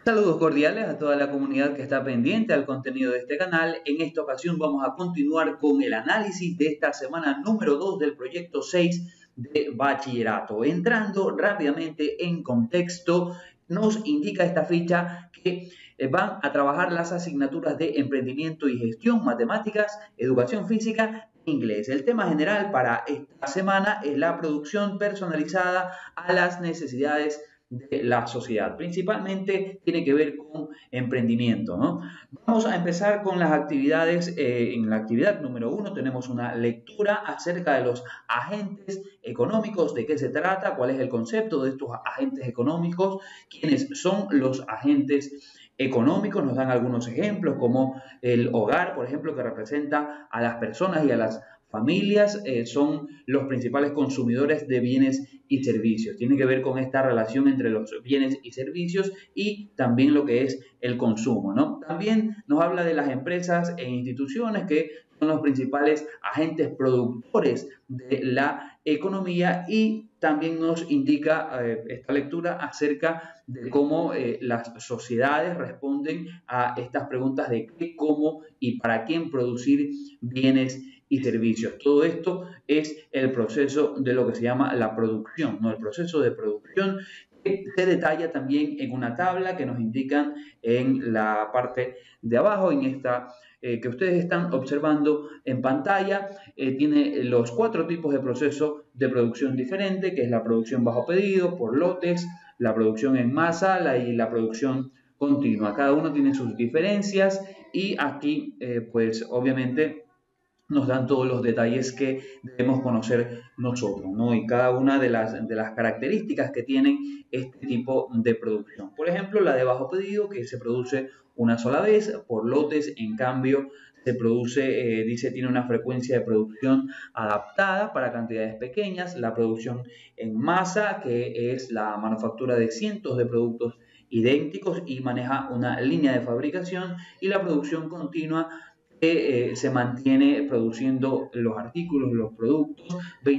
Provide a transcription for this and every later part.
Saludos cordiales a toda la comunidad que está pendiente al contenido de este canal. En esta ocasión vamos a continuar con el análisis de esta semana número 2 del proyecto 6 de bachillerato. Entrando rápidamente en contexto, nos indica esta ficha que van a trabajar las asignaturas de emprendimiento y gestión, matemáticas, educación física e inglés. El tema general para esta semana es la producción personalizada a las necesidades de la sociedad. Principalmente tiene que ver con emprendimiento, ¿no? Vamos a empezar con las actividades. En la actividad número 1 tenemos una lectura acerca de los agentes económicos, de qué se trata, cuál es el concepto de estos agentes económicos, quiénes son los agentes económicos. Nos dan algunos ejemplos como el hogar, por ejemplo, que representa a las personas y a las familias, son los principales consumidores de bienes y servicios. Tiene que ver con esta relación entre los bienes y servicios y también lo que es el consumo, ¿no? También nos habla de las empresas e instituciones que son los principales agentes productores de la economía, y también nos indica esta lectura acerca de cómo las sociedades responden a estas preguntas de qué, cómo y para quién producir bienes y servicios. Todo esto es el proceso de lo que se llama la producción, ¿no? El proceso de producción que se detalla también en una tabla que nos indican en la parte de abajo, en esta que ustedes están observando en pantalla. Tiene los 4 tipos de proceso de producción diferente, que es la producción bajo pedido, por lotes, la producción en masa y la producción continua. Cada uno tiene sus diferencias y aquí pues obviamente nos dan todos los detalles que debemos conocer nosotros, ¿no? Y cada una de las características que tienen este tipo de producción. Por ejemplo, la de bajo pedido, que se produce una sola vez. Por lotes, en cambio, se produce, tiene una frecuencia de producción adaptada para cantidades pequeñas. La producción en masa, que es la manufactura de cientos de productos idénticos y maneja una línea de fabricación. Y la producción continua, que se mantiene produciendo los artículos, los productos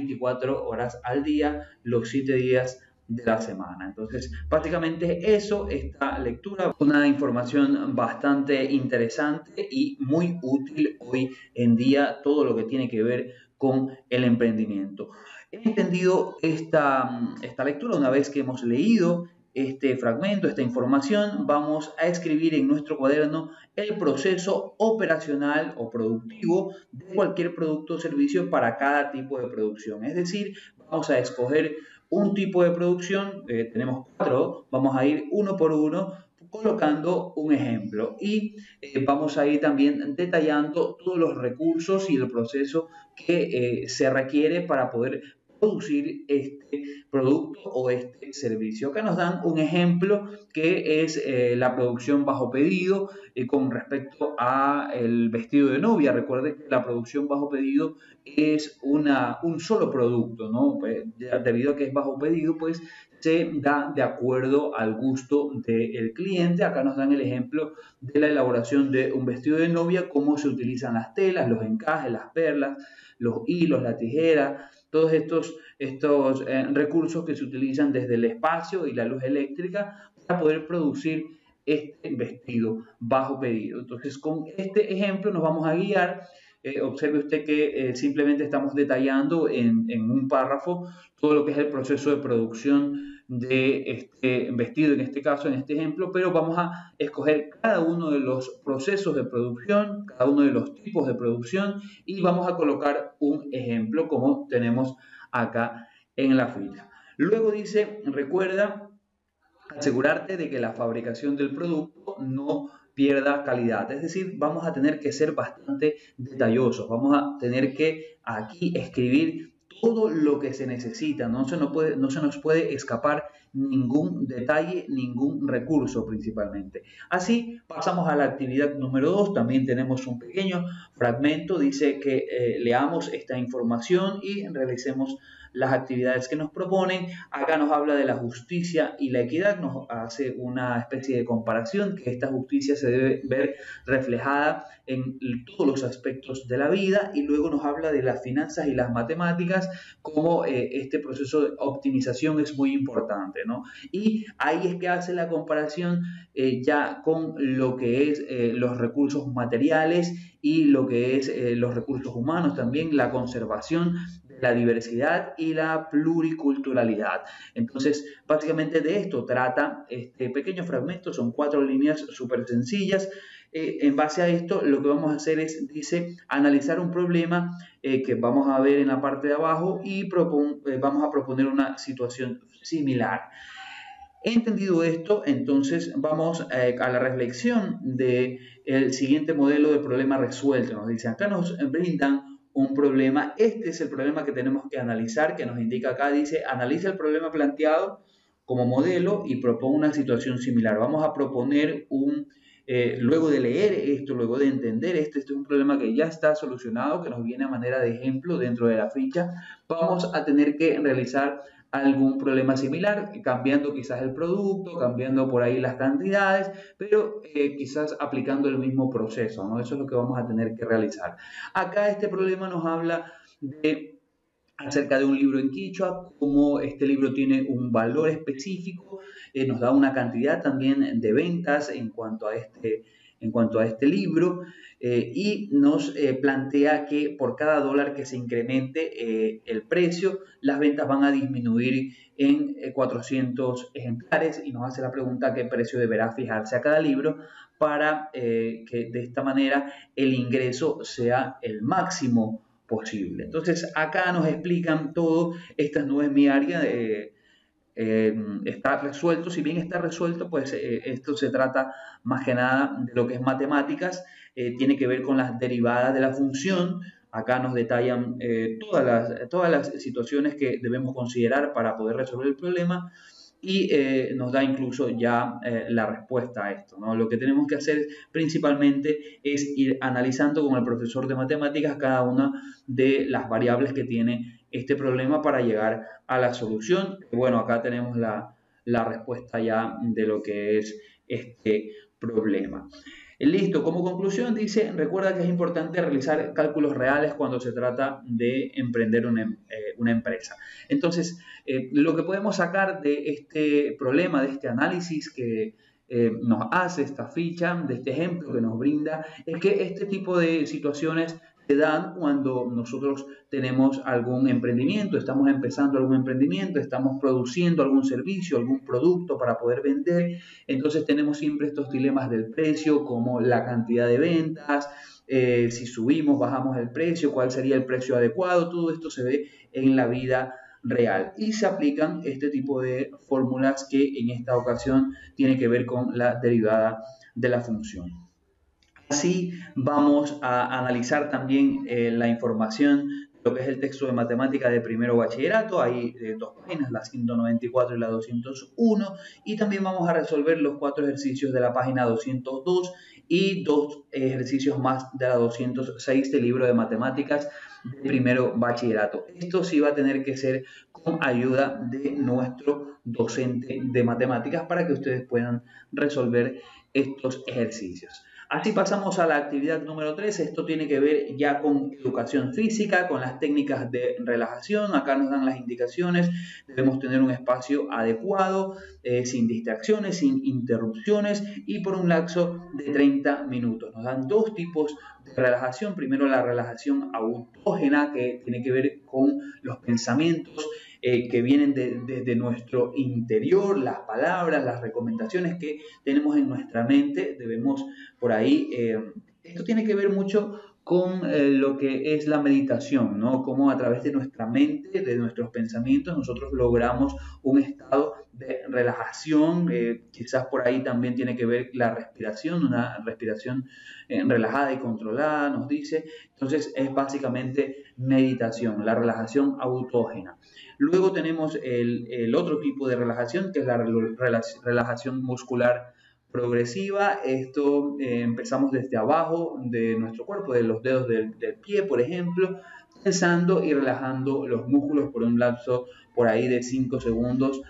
24 horas al día, los 7 días de la semana. Entonces, prácticamente eso, esta lectura, una información bastante interesante y muy útil hoy en día, todo lo que tiene que ver con el emprendimiento. He entendido esta lectura. Una vez que hemos leído este fragmento, esta información, vamos a escribir en nuestro cuaderno el proceso operacional o productivo de cualquier producto o servicio para cada tipo de producción. Es decir, vamos a escoger un tipo de producción, tenemos 4, vamos a ir uno por uno colocando un ejemplo y vamos a ir también detallando todos los recursos y el proceso que se requiere para poder producir este producto o este servicio. Acá nos dan un ejemplo que es la producción bajo pedido con respecto a el vestido de novia. Recuerden que la producción bajo pedido es un solo producto, ¿no? Pues, debido a que es bajo pedido, pues se da de acuerdo al gusto del cliente. Acá nos dan el ejemplo de la elaboración de un vestido de novia, cómo se utilizan las telas, los encajes, las perlas, los hilos, la tijera, todos estos recursos que se utilizan desde el espacio y la luz eléctrica para poder producir este vestido bajo pedido. Entonces, con este ejemplo nos vamos a guiar. Observe usted que simplemente estamos detallando en un párrafo todo lo que es el proceso de producción de este vestido, en este caso, en este ejemplo, pero vamos a escoger cada uno de los procesos de producción, cada uno de los tipos de producción, y vamos a colocar un ejemplo como tenemos acá en la ficha. Luego dice, recuerda asegurarte de que la fabricación del producto no pierda calidad. Es decir, vamos a tener que ser bastante detallosos, vamos a tener que aquí escribir todo lo que se necesita. No se nos puede escapar ningún detalle, ningún recurso principalmente. Así pasamos a la actividad número 2. También tenemos un pequeño fragmento. Dice que leamos esta información y realicemos las actividades que nos proponen. Acá nos habla de la justicia y la equidad, nos hace una especie de comparación que esta justicia se debe ver reflejada en todos los aspectos de la vida, y luego nos habla de las finanzas y las matemáticas, como este proceso de optimización es muy importante, ¿no? Y ahí es que hace la comparación ya con lo que es los recursos materiales y lo que es los recursos humanos, también la conservación de la diversidad y la pluriculturalidad. Entonces, básicamente de esto trata este pequeño fragmento, son 4 líneas súper sencillas. En base a esto, lo que vamos a hacer es, dice, analizar un problema que vamos a ver en la parte de abajo y vamos a proponer una situación similar. Entendido esto, entonces vamos a la reflexión del siguiente modelo de problema resuelto. Nos dice, acá nos brindan un problema, este es el problema que tenemos que analizar, que nos indica acá, dice, analiza el problema planteado como modelo y propone una situación similar. Vamos a proponer luego de leer esto, luego de entender esto, este es un problema que ya está solucionado, que nos viene a manera de ejemplo dentro de la ficha. Vamos a tener que realizar algún problema similar, cambiando quizás el producto, cambiando por ahí las cantidades, pero quizás aplicando el mismo proceso, ¿no? Eso es lo que vamos a tener que realizar. Acá este problema nos habla acerca de un libro en quichua, cómo este libro tiene un valor específico, nos da una cantidad también de ventas en cuanto a este libro, y nos plantea que por cada dólar que se incremente el precio, las ventas van a disminuir en 400 ejemplares, y nos hace la pregunta qué precio deberá fijarse a cada libro para que de esta manera el ingreso sea el máximo posible. Entonces acá nos explican todo, esta no es mi área, está resuelto, si bien está resuelto, pues esto se trata más que nada de lo que es matemáticas, tiene que ver con las derivadas de la función. Acá nos detallan todas las situaciones que debemos considerar para poder resolver el problema, y nos da incluso ya la respuesta a esto, ¿no? Lo que tenemos que hacer principalmente es ir analizando con el profesor de matemáticas cada una de las variables que tiene este problema para llegar a la solución. Bueno, acá tenemos la respuesta ya de lo que es este problema. Listo, como conclusión dice, recuerda que es importante realizar cálculos reales cuando se trata de emprender una empresa. Entonces, lo que podemos sacar de este problema, de este análisis que nos hace esta ficha, de este ejemplo que nos brinda, es que este tipo de situaciones se dan cuando nosotros tenemos algún emprendimiento, estamos empezando algún emprendimiento, estamos produciendo algún servicio, algún producto para poder vender. Entonces tenemos siempre estos dilemas del precio, como la cantidad de ventas, si subimos, bajamos el precio, cuál sería el precio adecuado. Todo esto se ve en la vida real y se aplican este tipo de fórmulas que en esta ocasión tiene que ver con la derivada de la función. Así vamos a analizar también la información, lo que es el texto de matemática de primero bachillerato. Hay 2 páginas, la 194 y la 201, y también vamos a resolver los 4 ejercicios de la página 202 y 2 ejercicios más de la 206 del libro de matemáticas de primero bachillerato. Esto sí va a tener que ser con ayuda de nuestro docente de matemáticas para que ustedes puedan resolver estos ejercicios. Así pasamos a la actividad número 3. Esto tiene que ver ya con educación física, con las técnicas de relajación. Acá nos dan las indicaciones. Debemos tener un espacio adecuado, sin distracciones, sin interrupciones y por un lapso de 30 minutos. Nos dan 2 tipos de relajación. Primero, la relajación autógena, que tiene que ver con los pensamientos que vienen desde nuestro interior, las palabras, las recomendaciones que tenemos en nuestra mente. Debemos por ahí, esto tiene que ver mucho con lo que es la meditación, ¿no? Cómo a través de nuestra mente, de nuestros pensamientos, nosotros logramos un estado de relajación. Quizás por ahí también tiene que ver la respiración, una respiración relajada y controlada, nos dice. Entonces es básicamente meditación, la relajación autógena. Luego tenemos el otro tipo de relajación, que es la relajación muscular progresiva. Esto empezamos desde abajo de nuestro cuerpo, de los dedos del pie, por ejemplo. tensando y relajando los músculos por un lapso por ahí de 5 segundos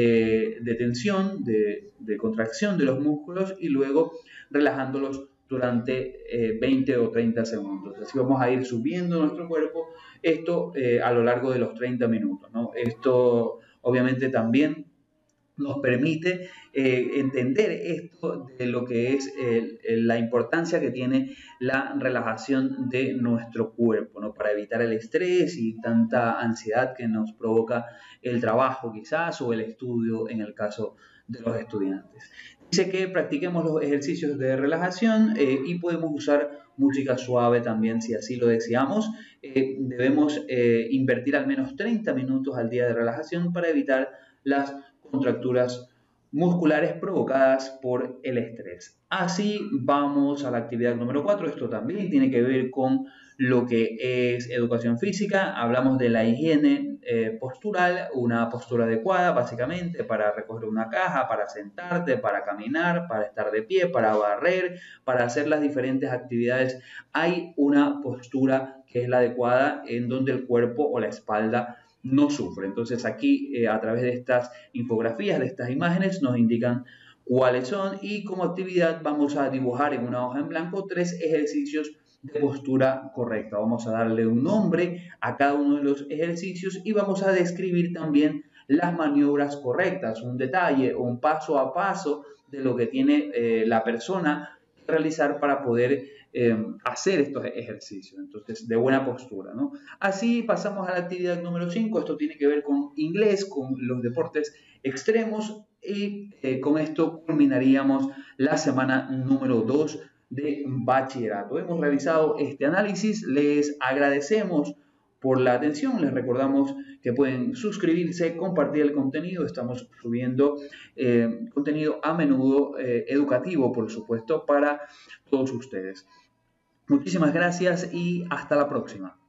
de tensión, de contracción de los músculos, y luego relajándolos durante 20 o 30 segundos. Así vamos a ir subiendo nuestro cuerpo, esto a lo largo de los 30 minutos, ¿no? Esto obviamente también nos permite entender esto de lo que es la importancia que tiene la relajación de nuestro cuerpo, ¿no? Para evitar el estrés y tanta ansiedad que nos provoca el trabajo quizás o el estudio en el caso de los estudiantes. Dice que practiquemos los ejercicios de relajación y podemos usar música suave también si así lo deseamos. Debemos invertir al menos 30 minutos al día de relajación para evitar las contracturas musculares provocadas por el estrés. Así vamos a la actividad número 4. Esto también tiene que ver con lo que es educación física. Hablamos de la higiene postural, una postura adecuada básicamente para recoger una caja, para sentarte, para caminar, para estar de pie, para barrer, para hacer las diferentes actividades. Hay una postura que es la adecuada en donde el cuerpo o la espalda no sufre. Entonces aquí a través de estas infografías, de estas imágenes, nos indican cuáles son, y como actividad vamos a dibujar en una hoja en blanco 3 ejercicios de postura correcta. Vamos a darle un nombre a cada uno de los ejercicios y vamos a describir también las maniobras correctas, un detalle o un paso a paso de lo que tiene la persona que realizar para poder hacer estos ejercicios, entonces de buena postura, ¿no? Así pasamos a la actividad número 5. Esto tiene que ver con inglés, con los deportes extremos, y con esto culminaríamos la semana número 2 de bachillerato. Hemos realizado este análisis, les agradecemos por la atención, les recordamos que pueden suscribirse, compartir el contenido. Estamos subiendo contenido a menudo educativo, por supuesto, para todos ustedes. Muchísimas gracias y hasta la próxima.